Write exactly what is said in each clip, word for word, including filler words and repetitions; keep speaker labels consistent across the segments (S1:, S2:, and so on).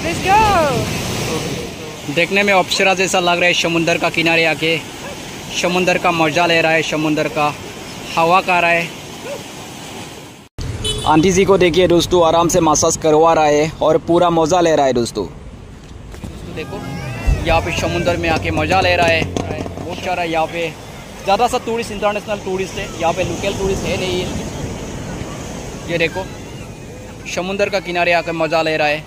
S1: Let's go.
S2: देखने में अप्सरा जैसा लग रहा है। समुंदर का किनारे आके समुंदर का मजा ले रहा है, समुंदर का हवा खा रहा है। आंटी जी को देखिए दोस्तों, आराम से मसाज करवा रहा है और पूरा मज़ा ले रहा है दोस्तों। दोस्तों देखो, यहाँ पे समुंदर में आके मज़ा ले रहा है। बहुत सारा यहाँ पे ज़्यादा सा टूरिस्ट, इंटरनेशनल टूरिस्ट है, यहाँ पे लोकल टूरिस्ट है नहीं है। ये देखो, समुंदर का किनारे आकर मज़ा ले रहा है।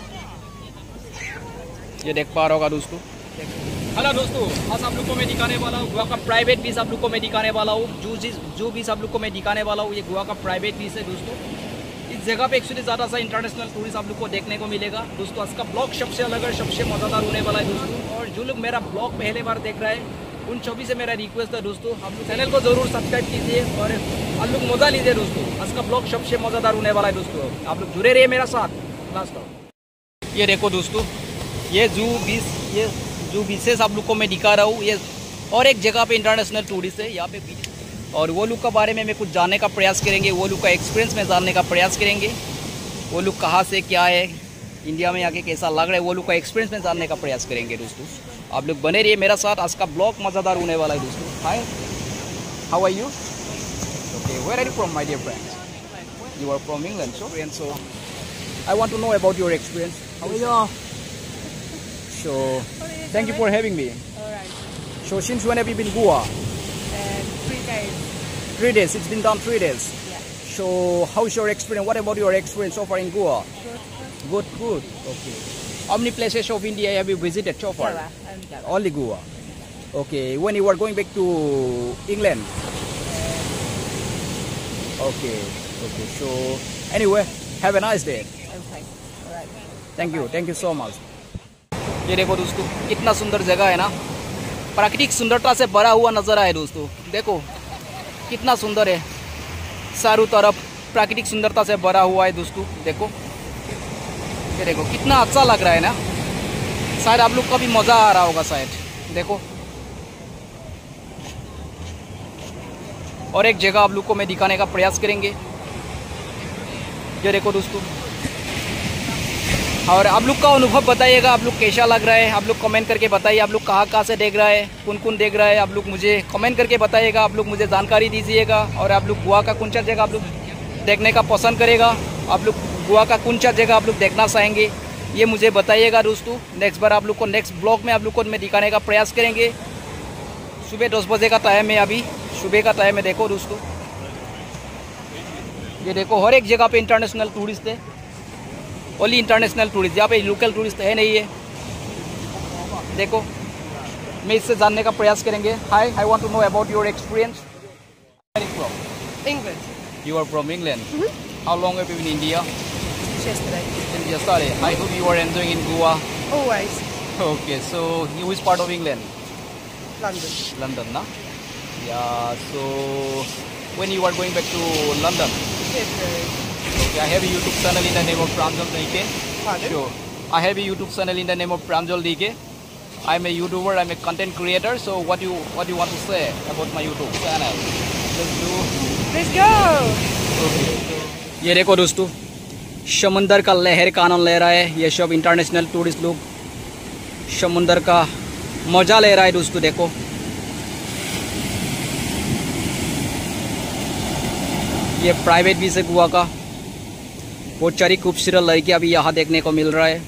S2: ये देख पा रहा होगा दोस्तों। हेलो दोस्तों, आज आप लोग को मैं दिखाने वाला हूँ गोवा का प्राइवेट बीच। आप लोग को मैं दिखाने वाला हूँ जो जो बीच आप लोग को मैं दिखाने वाला हूँ, ये गोवा का प्राइवेट बीच है दोस्तों। इस जगह पे एक्चुअली ज़्यादा सा इंटरनेशनल टूरिस्ट आप लोग को देखने को मिलेगा दोस्तों। आज का ब्लॉग सबसे अलग है, सबसे मज़ेदार होने वाला है दोस्तों। और जो लोग मेरा ब्लॉग पहले बार देख रहे हैं, उन सभी से मेरा रिक्वेस्ट है दोस्तों, आप लोग चैनल को जरूर सब्सक्राइब कीजिए और आप लोग मज़ा लीजिए दोस्तों। आज का ब्लॉग सबसे मज़ेदार होने वाला है दोस्तों। आप लोग जुड़े रहिए मेरा साथ लास्ट तक। ये देखो दोस्तों, ये जू बीच, ये जू बीचेस आप लोग को मैं दिखा रहा हूँ। ये और एक जगह पे इंटरनेशनल टूरिस्ट है यहाँ पे, और वो लोग के बारे में मैं कुछ जानने का प्रयास करेंगे। वो लोग का एक्सपीरियंस में जानने का प्रयास करेंगे। वो लोग कहाँ से क्या है, इंडिया में आके कैसा लग रहा है, वो लोग का एक्सपीरियंस में जानने का प्रयास करेंगे दोस्तों। आप लोग बने रहिए मेरा साथ। आज का ब्लॉग मज़ेदार होने वाला है दोस्तों। Hi, how are you? Okay, where are you from my dear friends? You are from England, so and so I want to know about your experience. How are you? So, thank you for having me.
S1: Alright.
S2: So, since when have you been Goa?
S1: And three days.
S2: Three days. It's been done three days.
S1: Yeah.
S2: So, how's your experience? What about your experience so far in Goa?
S1: Good.
S2: Good, good. Okay. How many places of India have you visited so far?
S1: Goa. And Goa.
S2: Only Goa. Okay. When you were going back to England? Okay. Okay. So, anyway, have a nice day.
S1: Okay. Alright.
S2: Thank you. Thank you so much. ये देखो दोस्तों, कितना सुंदर जगह है ना, प्राकृतिक सुंदरता से भरा हुआ नज़ारा है दोस्तों। देखो कितना सुंदर है, चारों तरफ प्राकृतिक सुंदरता से भरा हुआ है दोस्तों। देखो, ये देखो कितना अच्छा लग रहा है ना। शायद आप लोग का भी मज़ा आ रहा होगा शायद। देखो, और एक जगह आप लोग को मैं दिखाने का प्रयास करेंगे। ये देखो दोस्तों, और आप लोग का अनुभव बताइएगा, आप लोग कैसा लग रहा है। आप लोग कमेंट करके बताइए, आप लोग कहाँ कहाँ से देख रहा है, कौन कौन देख रहा है। आप लोग मुझे कमेंट करके बताइएगा, आप लोग मुझे जानकारी दीजिएगा। और आप लोग गोवा का कौन सा जगह आप लोग देखने का पसंद करेगा, आप लोग गोवा का कौन सा जगह आप लोग देखना चाहेंगे, ये मुझे बताइएगा दोस्तों। नेक्स्ट बार आप लोग को नेक्स्ट ब्लॉग में आप लोग को मैं दिखाने का प्रयास करेंगे। सुबह दस बजे का टाइम है, अभी सुबह का टाइम है। देखो दोस्तों, ये देखो हर एक जगह पे इंटरनेशनल टूरिस्ट है, ओनली इंटरनेशनल टूरिस्ट। यहाँ पे लोकल टूरिस्ट है नहीं है। देखो, मैं इससे जानने का प्रयास करेंगे। Hi, I want to know about your experience.
S1: England.
S2: You are from England. Mm-hmm. How long have you been in India?
S1: Yesterday.
S2: Since yesterday. I hope you are enjoying in Goa.
S1: Always.
S2: Okay, so you which part of England?
S1: London.
S2: London, na? Yeah. So when you are going back to London?
S1: February.
S2: Okay, I have a YouTube channel in the name of Pranjal D K.
S1: Pardon?
S2: Sure. I have a YouTube channel in the name of Pranjal D K. I'm a YouTuber. I'm a content creator. So what you what you want to say about my YouTube channel? Let's do.
S1: Let's go.
S2: Okay. ये देखो दोस्तों, समुंदर का लहर का आनंद ले रहा है। ये सब इंटरनेशनल टूरिस्ट लोग समुंदर का मजा ले रहा है दोस्तों। देखो, ये प्राइवेट बीच है गोवा का। बहुत सारी खूबसूरत लड़कियां भी यहाँ देखने को मिल रहा है।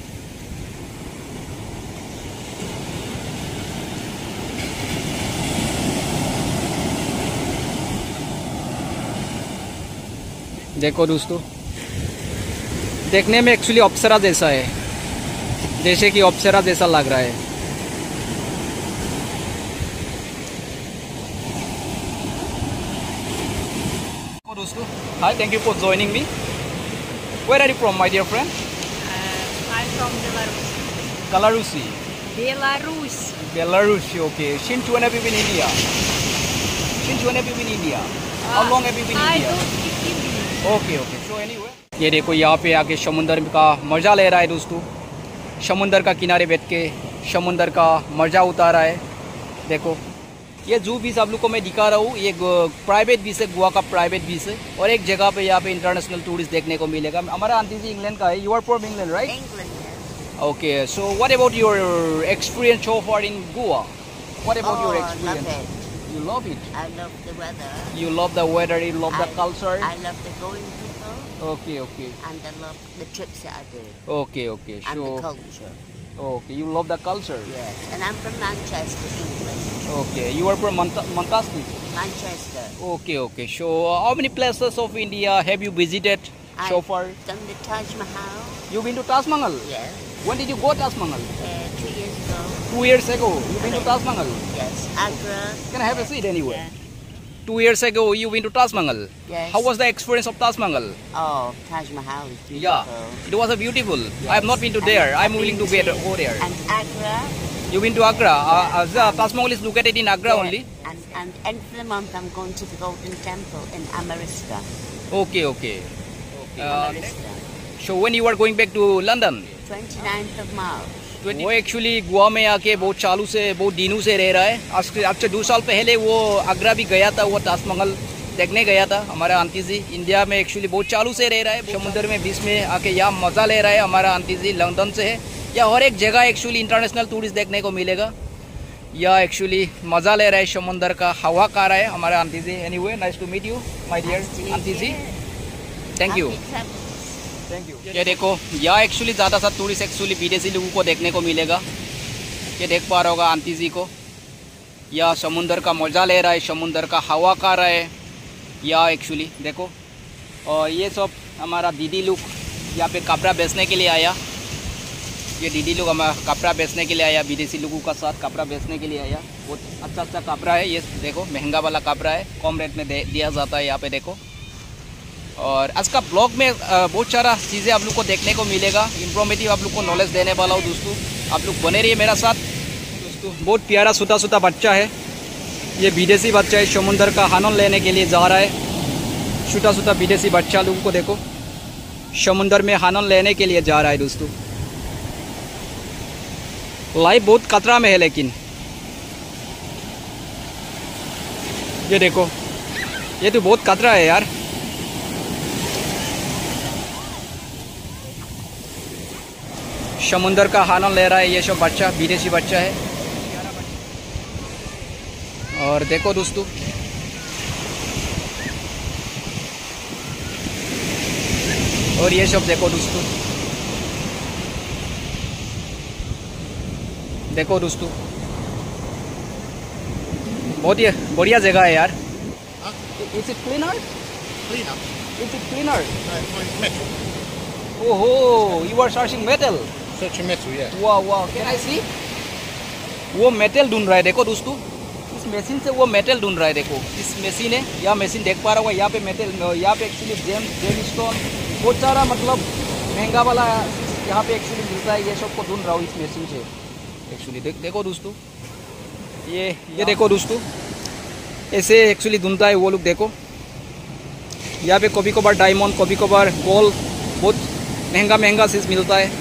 S2: देखो दोस्तों, देखने में एक्चुअली अप्सरा जैसा है, जैसे कि अप्सरा जैसा लग रहा है। दोस्तों, hi, thank you for joining me. Where are you from, my dear friend?
S1: Uh, I'm from Belarus.
S2: Belarus.
S1: Belarus.
S2: Belarus, okay. Since when have you been in India? Since when have you been in India? How long have you been in
S1: I
S2: India?
S1: don't speak Hindi.
S2: Okay, okay. So anyway, ये देखो यहाँ पे आके समुंदर का मज़ा ले रहा है दोस्तों। समुंदर का किनारे बैठ के समुंदर का मज़ा उतार रहा है। देखो, ये जू बीच आप लोग को मैं दिखा रहा हूँ। ये प्राइवेट बीच है, गोवा का प्राइवेट बीच है। और एक जगह पे यहाँ पे इंटरनेशनल टूरिस्ट देखने को मिलेगा। हमारा आंटी जी इंग्लैंड का है। You are from England, right?
S1: England.
S2: Okay, so what about your experience so far in Goa? What about
S3: oh,
S2: your
S3: love
S2: experience?
S3: it.
S2: You love it.
S3: I love the weather.
S2: You love the weather. You love the
S3: I,
S2: culture.
S3: I love the going people.
S2: Okay, okay,
S3: And I love the trips that I do.
S2: okay, okay.
S3: And the
S2: So,
S3: culture.
S2: okay, you love the culture.
S3: Yes. And I'm from Manchester, England.
S2: Okay, you are from Mant Manchester.
S3: Manchester.
S2: Okay, okay. So, uh, how many places of India have you visited so
S3: I've
S2: far?
S3: done the Taj Mahal.
S2: You've been to Taj Mahal.
S3: Yes.
S2: When did you go Taj Mahal?
S3: Uh, two years ago.
S2: Two years ago. You've been to Taj Mahal.
S3: Yes. Agra.
S2: Can I have a seat anyway?
S3: Yeah.
S2: Two years ago, you went to Taj Mahal.
S3: Yes.
S2: How was the experience of Taj Mahal?
S3: Oh, Taj Mahal is beautiful.
S2: Yeah, it was a beautiful.
S3: Yes.
S2: I have not been to
S3: And
S2: there. I'm
S3: I've
S2: willing to
S3: been
S2: get go there.
S3: And Agra.
S2: You been to Agra? Uh, uh, the Taj Mahal is located in Agra
S3: Yeah.
S2: only.
S3: And, and end of the month, I'm going to the Golden Temple in Amarista.
S2: Okay, okay. Uh,
S3: Amarista.
S2: so when you are going back to London?
S3: twenty-ninth of March.
S2: वो actually Goa में आके बहुत चालू से बहुत दिनों से रह रहा है। आज से आज से दो साल पहले वो आगरा भी गया था, वो ताजमहल देखने गया था हमारा आंटी जी। इंडिया में एक्चुअली बहुत चालू से रह रहा है, समुद्र में बीच में आके यहाँ मज़ा ले रहा है। हमारा आंटी जी लंदन से है, या हर एक जगह एक्चुअली इंटरनेशनल टूरिस्ट देखने को मिलेगा। या एक्चुअली मज़ा ले रहा है, समुद्र का हवा खा रहा है हमारा aunty ji. Anyway, nice to meet you my dear aunty ji. Thank you, thank you. ये देखो, यहाँ एक्चुअली ज़्यादा सा टूरिस्ट एक्चुअली विदेशी लोगों को देखने को मिलेगा। ये देख पा रहा होगा आंटी जी को, या समुंदर का मज़ा ले रहा है, समुंदर का हवा खा रहा है या एक्चुअली देखो। और ये सब हमारा दीदी लोग यहाँ पे कपड़ा बेचने के लिए आया। ये दीदी लोग हमारा कपड़ा बेचने के लिए आया, विदेशी लोगों का साथ कपड़ा बेचने के लिए आया। बहुत अच्छा अच्छा कपड़ा है, ये देखो महंगा वाला कपड़ा है, कम रेट में दे दिया जाता है यहाँ पे देखो। और आज का ब्लॉग में बहुत सारा चीज़ें आप लोग को देखने को मिलेगा, इन्फॉर्मेटिव आप लोग को नॉलेज देने वाला हूँ दोस्तों। आप लोग बने रहिए मेरा साथ दोस्तों। बहुत प्यारा छोटा छोटा बच्चा है, ये विदेशी बच्चा है, समुंदर का आनंद लेने के लिए जा रहा है। छोटा छोटा विदेशी बच्चा लोगों को देखो, समुंदर में आनंद लेने के लिए जा रहा है दोस्तों। लाइफ बहुत खतरा में है, लेकिन ये देखो, ये तो बहुत खतरा है यार। समुंदर का आनंद ले रहा है ये सब बच्चा, विदेशी बच्चा है। और देखो दोस्तों, और ये सब देखो दोस्तों, देखो दोस्तों, बहुत ही बढ़िया जगह है यार। Is it cleaner?
S4: Cleaner.
S2: Is it cleaner?
S4: No, it's metal.
S2: Oh, you are searching metal.
S4: Searching metal, yeah.
S2: वाह वाह, कैन आई सी? वो मेटल ढूंढ रहा है देखो दोस्तों, इस मशीन से वो मेटल ढूंढ रहा है। देखो इस मशीन है, यह मशीन देख पा रहा होगा, यहाँ पे मेटल, यहाँ पे एक्चुअली जेम जेम स्टोन बहुत सारा मतलब महंगा वाला यहाँ पे एक्चुअली मिलता है। ये सब को ढूंढ रहा हूँ इस मशीन से एक्चुअली। देख देखो दोस्तों, ये ये देखो दोस्तों, ऐसे एक्चुअली ढूंढता है वो लोग। देखो यहाँ पे कभी कभार डायमंड, कभी कभार गोल्ड, बहुत महंगा महंगा चीज़ मिलता है।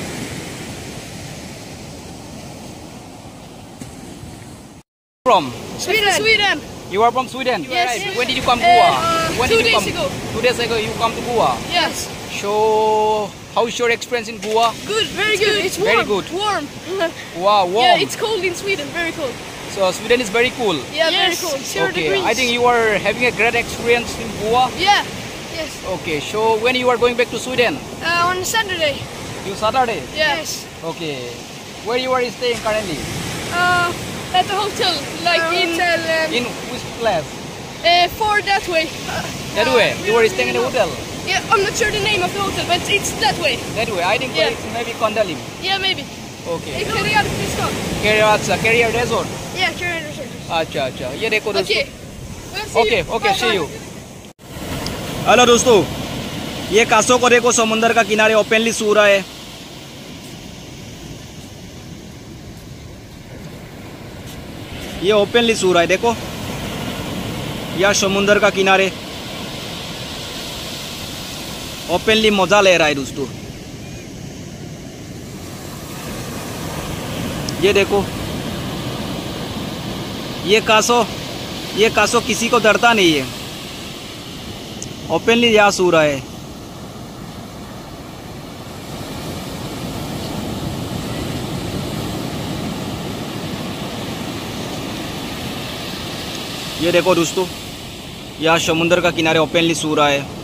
S2: From
S1: Sweden. Sweden.
S2: you are from Sweden.
S1: Yes.
S2: Right. When did you come to
S1: Uh,
S2: Goa?
S1: uh,
S2: When
S1: two
S2: did you
S1: days
S2: come?
S1: ago.
S2: Two days ago you come to Goa.
S1: Yes.
S2: So how is your experience in Goa?
S1: Good. Very good. It's warm.
S2: Very good.
S1: Warm.
S2: Wow, warm.
S1: Yeah, it's cold in Sweden. Very cold.
S2: So Sweden is very cool.
S1: Yeah, very cold. Zero
S2: Okay,
S1: degrees.
S2: I think you are having a great experience in Goa.
S1: Yeah. Yes.
S2: Okay, so when you are going back to Sweden?
S1: Uh, on Saturday.
S2: You Saturday?
S1: Yes.
S2: Okay. Where you are staying currently?
S1: Uh, at the hotel, like in hotel, um,
S2: In which place?
S1: uh, for that way.
S2: That way. You are staying in a hotel.
S1: Yeah, I'm not sure the name of the hotel, but it's that way.
S2: That way. I think
S1: Yeah.
S2: it's maybe Kondalim.
S1: Yeah, maybe.
S2: Okay.
S1: Hey, Career, please come.
S2: Career, अच्छा, Career Resort.
S1: Yeah, Career Resort.
S2: अच्छा अच्छा, ये देखो दोस्तों।
S1: Okay. We'll see
S2: okay
S1: you.
S2: Okay,
S1: Bye,
S2: see
S1: bye.
S2: You. Hello दोस्तों, ये कासो को देखो, समुंदर का किनारे ओपनली सो रहा है। ये ओपनली सो रहा है देखो, यह समुंदर का किनारे ओपनली मजा ले रहा है दोस्तों। ये देखो, ये कासो, ये कासो किसी को डरता नहीं है, ओपनली यहाँ सो रहा है। ये देखो दोस्तों, यहाँ समुंदर का किनारे ओपनली सो रहा है।